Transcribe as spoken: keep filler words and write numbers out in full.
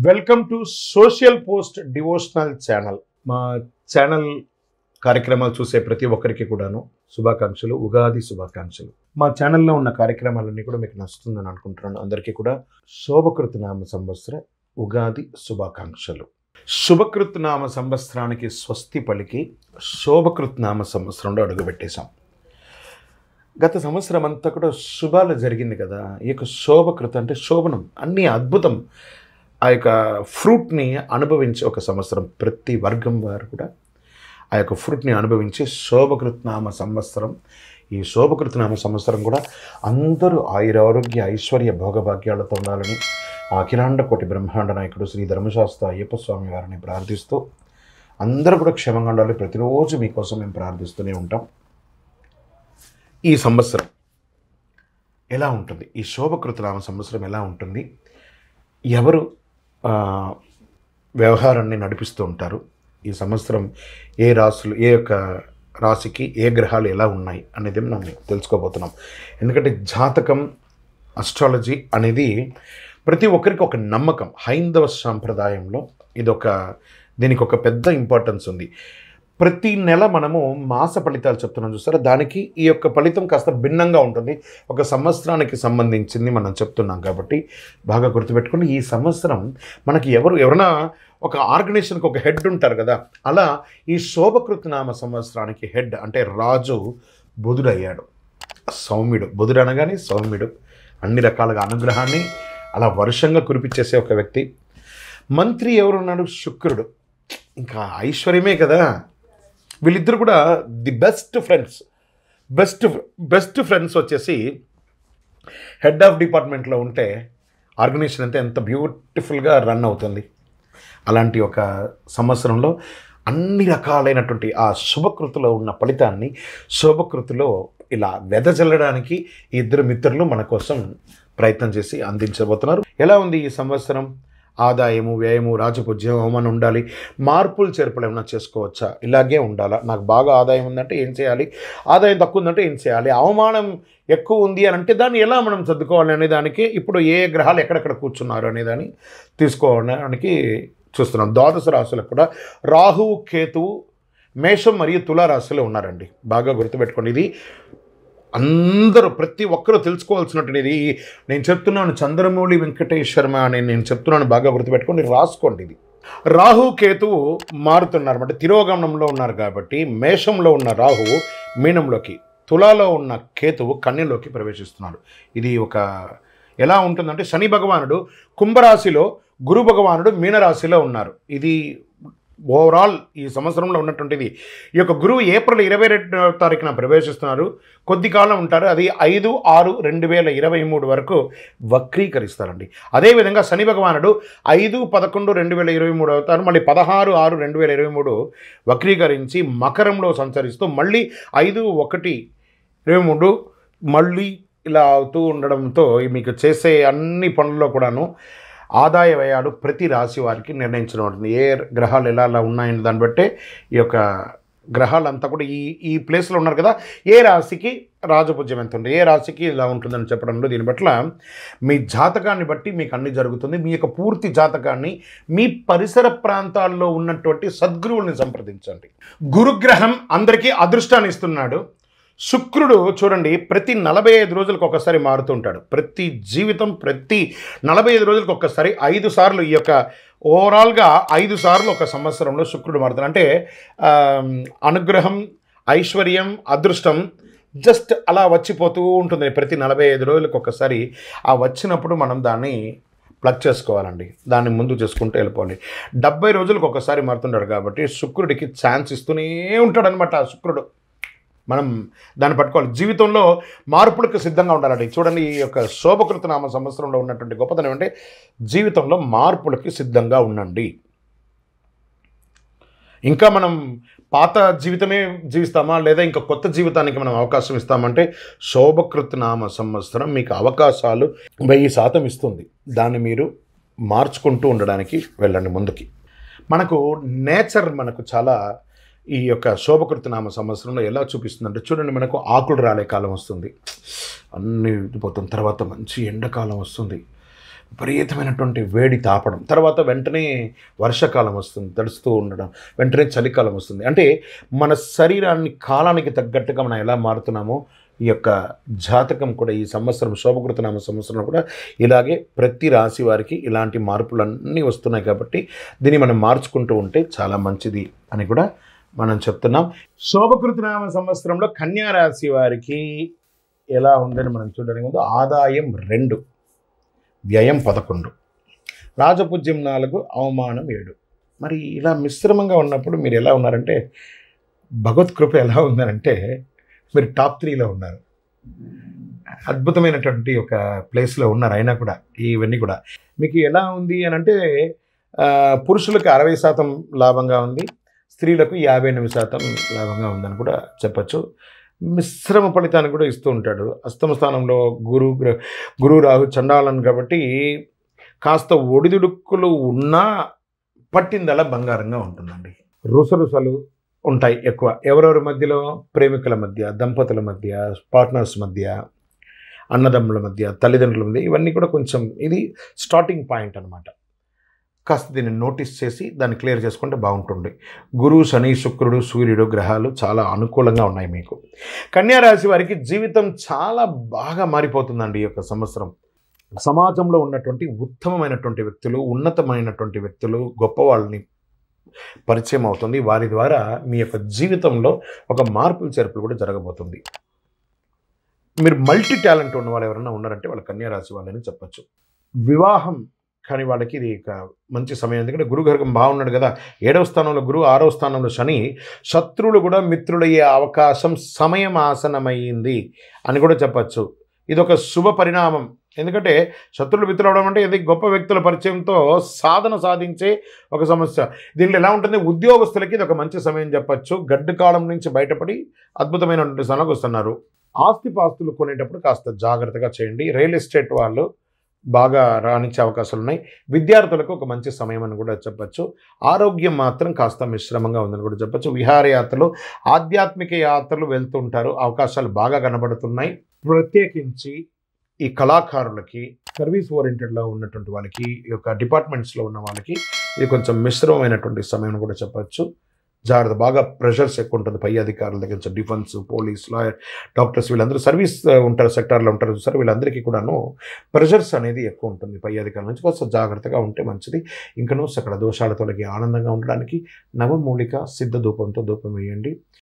Welcome to social post devotional channel. మా channel కార్యక్రమాలు చూసే ప్రతి ఒక్కరికి కూడాను శుభాకాంక్షలు, ఉగాది శుభాకాంక్షలు. మా ఛానల్లో ఉన్న కార్యక్రమాలన్నీ కూడా మీకు నచ్చుతుందని అనుకుంటున్నాను. అందరికీ కూడా శోభకృత్ నామ సంవత్సర ఉగాది శుభాకాంక్షలు. శుభకృత్ నామ సంవత్సరానికి స్వస్తి పలికి శోభకృత్ నామ సంవత్సరంలో అడుగుపెట్టేశాం. గత సంవత్సరం అంతా కూడా శుభాలు జరిగింది కదా. ఈ యొక్క శోభకృత్ అంటే శోభనం, అన్నీ అద్భుతం. ఆ యొక్క ఫ్రూట్ని అనుభవించే ఒక సంవత్సరం. ప్రతి వర్గం వారు కూడా ఆ యొక్క ఫ్రూట్ని అనుభవించే శోభకృత్నామ సంవత్సరం. ఈ శోభకృత్నామ సంవత్సరం కూడా అందరూ ఆయురారోగ్య ఐశ్వర్య భోగభాగ్యాలతో ఉండాలని ఆ అఖిలాండ కోటి బ్రహ్మాండ నాయకుడు శ్రీ ధర్మశాస్త్ర అయ్యప్ప స్వామి వారిని ప్రార్థిస్తూ అందరూ కూడా క్షేమంగా ఉండాలి. ప్రతిరోజు మీకోసం మేము ప్రార్థిస్తూనే ఉంటాం. ఈ సంవత్సరం ఎలా ఉంటుంది, ఈ శోభకృతనామ సంవత్సరం ఎలా ఉంటుంది, ఎవరు వ్యవహారాన్ని నడిపిస్తూ ఉంటారు, ఈ సంవత్సరం ఏ రాశులు, ఏ యొక్క రాశికి ఏ గ్రహాలు ఎలా ఉన్నాయి అనేది మనం తెలుసుకోబోతున్నాం. ఎందుకంటే జాతకం, అస్ట్రాలజీ అనేది ప్రతి ఒక్కరికి ఒక నమ్మకం. హైందవ సాంప్రదాయంలో ఇదొక దీనికి ఒక పెద్ద ఇంపార్టెన్స్ ఉంది. ప్రతి నెల మనము మాస ఫలితాలు చెప్తున్నాం చూస్తారా, దానికి ఈ యొక్క ఫలితం కాస్త భిన్నంగా ఉంటుంది. ఒక సంవత్సరానికి సంబంధించింది మనం చెప్తున్నాం కాబట్టి బాగా గుర్తుపెట్టుకుని, ఈ సంవత్సరం మనకి ఎవరు ఎవరైనా ఒక ఆర్గనైజేషన్కి ఒక హెడ్ ఉంటారు కదా, అలా ఈ శోభకృత్ నామ సంవత్సరానికి హెడ్ అంటే రాజు బుధుడు అయ్యాడు. సౌమ్యుడు, బుధుడు అనగానే సౌమ్యుడు, అన్ని రకాలుగా అనుగ్రహాన్ని అలా వర్షంగా కురిపించేసే ఒక వ్యక్తి. మంత్రి ఎవరున్నాడు? శుక్రుడు. ఇంకా ఐశ్వర్యమే కదా. వీళ్ళిద్దరు కూడా the best friends. Best best friends వచ్చేసి హెడ్ ఆఫ్ డిపార్ట్మెంట్లో ఉంటే ఆర్గనైజేషన్ అంతా ఎంత బ్యూటిఫుల్గా రన్ అవుతుంది. అలాంటి ఒక సంవత్సరంలో అన్ని రకాలైనటువంటి ఆ శుభకృతిలో ఉన్న ఫలితాన్ని శోభకృతిలో ఇలా వెదజల్లడానికి ఈ ఇద్దరు మిత్రులు మన కోసం ప్రయత్నం చేసి అందించబోతున్నారు. ఎలా ఉంది ఈ సంవత్సరం? ఆదాయము, వ్యయము, రాజపూజ్యం, అవమానం ఉండాలి. మార్పులు చేర్పులు ఏమైనా చేసుకోవచ్చా? ఇలాగే ఉండాలా? నాకు బాగా ఆదాయం ఉందంటే ఏం చేయాలి, ఆదాయం తక్కువ ఉందంటే ఏం చేయాలి, అవమానం ఎక్కువ ఉంది అని అంటే దాన్ని ఎలా మనం సర్దుకోవాలి అనే దానికి ఇప్పుడు ఏ గ్రహాలు ఎక్కడెక్కడ కూర్చున్నారు అనేదాన్ని తీసుకోవడానికి చూస్తున్నాం. ద్వాదశ రాశులకు కూడా రాహువు, కేతువు మేషం మరియు తులా రాశిలో ఉన్నారండి. బాగా గుర్తుపెట్టుకోండి. ఇది అందరూ ప్రతి ఒక్కరూ తెలుసుకోవాల్సినటువంటిది. నేను చెప్తున్నాను, చంద్రమౌళి వెంకటేష్ శర్మ అని నేను చెప్తున్నాను, బాగా గుర్తుపెట్టుకోండి, రాసుకోండి. ఇది రాహు కేతువు మారుతున్నారు అంటే తిరోగమనంలో ఉన్నారు కాబట్టి మేషంలో ఉన్న రాహువు మీనంలోకి, తులాలో ఉన్న కేతువు కన్యలోకి ప్రవేశిస్తున్నారు. ఇది ఒక ఎలా ఉంటుందంటే శని భగవానుడు కుంభరాశిలో, గురు భగవానుడు మీనరాశిలో ఉన్నారు. ఇది ఓవరాల్ ఈ సంవత్సరంలో ఉన్నటువంటిది. ఈ యొక్క గురువు ఏప్రిల్ ఇరవై రెండవ తారీఖున ప్రవేశిస్తున్నారు. కొద్ది కాలం ఉంటారు. అది ఐదు ఆరు రెండు వేల ఇరవై మూడు వరకు వక్రీకరిస్తారండి. అదేవిధంగా శని భగవానుడు ఐదు పదకొండు రెండు వేల ఇరవై మూడు అవుతారు. మళ్ళీ పదహారు ఆరు రెండు వేల ఇరవై మూడు వక్రీకరించి మకరంలో సంచరిస్తూ మళ్ళీ ఐదు ఒకటి ఇరవై మూడు మళ్ళీ ఇలా అవుతూ ఉండడంతో మీకు చేసే అన్ని పనుల్లో కూడాను ఆదాయ వ్యయాలు ప్రతి రాశి వారికి నిర్ణయించడం ఉంటుంది. ఏ గ్రహాలు ఎలా అలా ఉన్నాయని దాన్ని బట్టే ఈ యొక్క గ్రహాలంతా కూడా ఈ ఈ ప్లేస్లో ఉన్నారు కదా, ఏ రాశికి రాజపూజ్యం ఎంత ఉంటుంది, ఏ రాశికి ఇలా ఉంటుందని చెప్పడంలో దీని పట్ల మీ జాతకాన్ని బట్టి మీకు అన్ని జరుగుతుంది. మీ యొక్క పూర్తి జాతకాన్ని మీ పరిసర ప్రాంతాల్లో ఉన్నటువంటి సద్గురువుల్ని సంప్రదించండి. గురుగ్రహం అందరికీ అదృష్టాన్ని ఇస్తున్నాడు. శుక్రుడు చూడండి ప్రతి నలభై ఐదు రోజులకు ఒక్కసారి మారుతూ ఉంటాడు. ప్రతి జీవితం ప్రతి నలభై ఐదు రోజులకు ఒక్కసారి ఐదు సార్లు ఈ యొక్క ఓవరాల్గా ఐదు సార్లు ఒక సంవత్సరంలో శుక్రుడు మారుతాడు. అంటే అనుగ్రహం, ఐశ్వర్యం, అదృష్టం జస్ట్ అలా వచ్చిపోతూ ఉంటుంది ప్రతి నలభై ఐదు రోజులకు ఒక్కసారి. ఆ వచ్చినప్పుడు మనం దాన్ని ప్లగ్ చేసుకోవాలండి, దాన్ని ముందు చేసుకుంటూ వెళ్ళిపోవాలి. డెబ్బై రోజులకు ఒకసారి మారుతుంటాడు కాబట్టి శుక్రుడికి ఛాన్స్ ఇస్తూనే ఉంటాడనమాట ఆ శుక్రుడు. మనం దాన్ని పట్టుకోవాలి. జీవితంలో మార్పులకు సిద్ధంగా ఉండాలండి. చూడండి, ఈ యొక్క శోభకృత నామ సంవత్సరంలో ఉన్నటువంటి గొప్పతనం అంటే జీవితంలో మార్పులకి సిద్ధంగా ఉండండి. ఇంకా మనం పాత జీవితమే జీవిస్తామా లేదా ఇంకా కొత్త జీవితానికి మనం అవకాశం ఇస్తామంటే శోభకృత్ నామ సంవత్సరం మీకు అవకాశాలు వెయ్యి శాతం ఇస్తుంది. దాన్ని మీరు మార్చుకుంటూ ఉండడానికి వెళ్ళండి ముందుకి. మనకు నేచర్ మనకు చాలా ఈ యొక్క శోభకృత్ నామ సంవత్సరంలో ఎలా చూపిస్తుందంటే చూడండి, మనకు ఆకులు రాలే కాలం వస్తుంది, అన్నీ పోతున్న తర్వాత మంచి ఎండాకాలం వస్తుంది, విపరీతమైనటువంటి వేడి తాపడం, తర్వాత వెంటనే వర్షాకాలం వస్తుంది, తడుస్తూ ఉండడం, వెంటనే చలికాలం వస్తుంది. అంటే మన శరీరాన్ని కాలానికి తగ్గట్టుగా మనం ఎలా మారుతున్నామో ఈ యొక్క జాతకం కూడా ఈ సంవత్సరం శోభకృతనామ సంవత్సరంలో కూడా ఇలాగే ప్రతి రాశి వారికి ఇలాంటి మార్పులన్నీ వస్తున్నాయి. కాబట్టి దీన్ని మనం మార్చుకుంటూ ఉంటే చాలా మంచిది అని కూడా మనం చెప్తున్నాం. శోభకృతనామ సంవత్సరంలో కన్యా రాశి వారికి ఎలా ఉందని మనం చూడడానికి ముందు ఆదాయం రెండు, వ్యయం పదకొండు, రాజపూజ్యం నాలుగు, అవమానం ఏడు. మరి ఇలా మిశ్రమంగా ఉన్నప్పుడు మీరు ఎలా ఉన్నారంటే, భగవత్ కృప ఎలా ఉందనంటే మీరు టాప్ త్రీలో ఉన్నారు. అద్భుతమైనటువంటి ఒక ప్లేస్లో ఉన్నారు. అయినా కూడా ఇవన్నీ కూడా మీకు ఎలా ఉంది అని అంటే, పురుషులకు అరవై శాతం లాభంగా ఉంది, స్త్రీలకు యాభై ఎనిమిది శాతం లాభంగా ఉందని కూడా చెప్పచ్చు. మిశ్రమ ఫలితాన్ని కూడా ఇస్తూ ఉంటాడు. అష్టమ స్థానంలో గురు గురు రాహు చండాలను కాబట్టి కాస్త ఒడిదుడుక్కులు ఉన్నా పట్టిందలా బంగారంగా ఉంటుందండి. రుసరుసలు ఉంటాయి ఎక్కువ, ఎవరెవరి మధ్యలో, ప్రేమికుల మధ్య, దంపతుల మధ్య, పార్ట్నర్స్ మధ్య, అన్నదమ్ముల మధ్య, తల్లిదండ్రుల మధ్య, ఇవన్నీ కూడా కొంచెం ఇది స్టార్టింగ్ పాయింట్ అనమాట. కాస్త దీన్ని నోటీస్ చేసి దాన్ని క్లియర్ చేసుకుంటే బాగుంటుంది. గురువు, శని, శుక్రుడు, సూర్యుడు గ్రహాలు చాలా అనుకూలంగా ఉన్నాయి మీకు. కన్యా రాశి వారికి జీవితం చాలా బాగా మారిపోతుందండి ఈ యొక్క సంవత్సరం. సమాజంలో ఉన్నటువంటి ఉత్తమమైనటువంటి వ్యక్తులు, ఉన్నతమైనటువంటి వ్యక్తులు, గొప్ప వాళ్ళని పరిచయం అవుతుంది. వారి ద్వారా మీ యొక్క జీవితంలో ఒక మార్పులు చేర్పులు కూడా జరగబోతుంది. మీరు మల్టీ టాలెంట్ ఉన్న వాళ్ళు ఎవరైనా ఉన్నారంటే వాళ్ళ కన్యా రాశి వాళ్ళని చెప్పచ్చు. వివాహం కానీ వాళ్ళకి ఇది ఇక మంచి సమయం. ఎందుకంటే గురుగర్గం బాగున్నాడు కదా, ఏడవ స్థానంలో గురువు, ఆరవ స్థానంలో శని, శత్రువులు కూడా మిత్రులయ్యే అవకాశం సమయం ఆసనమైంది అని కూడా చెప్పచ్చు. ఇది ఒక శుభ పరిణామం. ఎందుకంటే శత్రువులు మిత్రులు అవడం అంటే ఇది గొప్ప వ్యక్తుల పరిచయంతో సాధన సాధించే ఒక సమస్య. దీంట్లో ఎలా ఉంటుంది, ఉద్యోగస్తులకి ఇది ఒక మంచి సమయం చెప్పచ్చు. గడ్డు కాలం నుంచి బయటపడి అద్భుతమైనటువంటి స్థానాలకు వస్తున్నారు. ఆస్తిపాస్తులు కొనేటప్పుడు కాస్త జాగ్రత్తగా చేయండి. రియల్ ఎస్టేట్ వాళ్ళు బాగా రాణించే అవకాశాలు ఉన్నాయి. విద్యార్థులకు ఒక మంచి సమయం అని కూడా చెప్పచ్చు. ఆరోగ్యం మాత్రం కాస్త మిశ్రమంగా ఉందని కూడా చెప్పచ్చు. విహారయాత్రలు, ఆధ్యాత్మిక యాత్రలు వెళ్తుంటారు, అవకాశాలు బాగా కనబడుతున్నాయి. ప్రత్యేకించి ఈ కళాకారులకి, సర్వీస్ ఓరియంటెడ్లో ఉన్నటువంటి వాళ్ళకి, ఈ యొక్క డిపార్ట్మెంట్స్లో ఉన్న వాళ్ళకి ఇది కొంచెం మిశ్రమమైనటువంటి సమయం కూడా చెప్పచ్చు. జాగ్రత్త, బాగా ప్రెషర్స్ ఎక్కువ ఉంటుంది పై అధికారుల దగ్గర నుంచి. డిఫెన్స్, పోలీస్, లాయర్, డాక్టర్స్ వీళ్ళందరూ సర్వీస్ ఉంటారు, సెక్టార్లో ఉంటారు సార్, వీళ్ళందరికీ కూడాను ప్రెషర్స్ అనేది ఎక్కువ ఉంటుంది పై అధికారుల నుంచి. కొంచెం జాగ్రత్తగా ఉంటే మంచిది. ఇంకనూ సకల దోషాల తొలగి ఆనందంగా ఉండడానికి నవమూలిక సిద్ధ ధూపంతో ధూపం వేయండి.